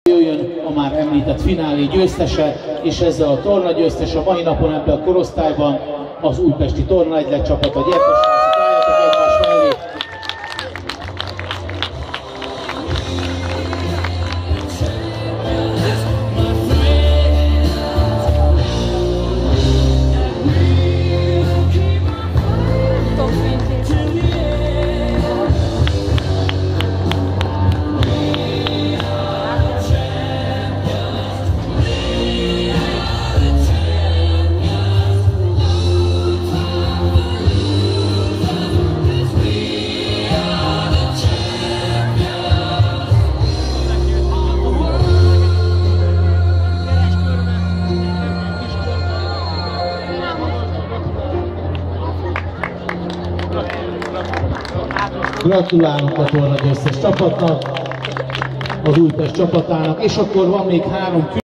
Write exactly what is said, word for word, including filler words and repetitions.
Jöjjön a már említett finálé győztese, és ezzel a torna győztes a mai napon ebben a korosztályban az újpesti tornaegylet csapat. A gyermekházik, álljatok egymás mellé! Gratulálunk a tornagyőztes csapatnak, az Újpest csapatának, és akkor van még három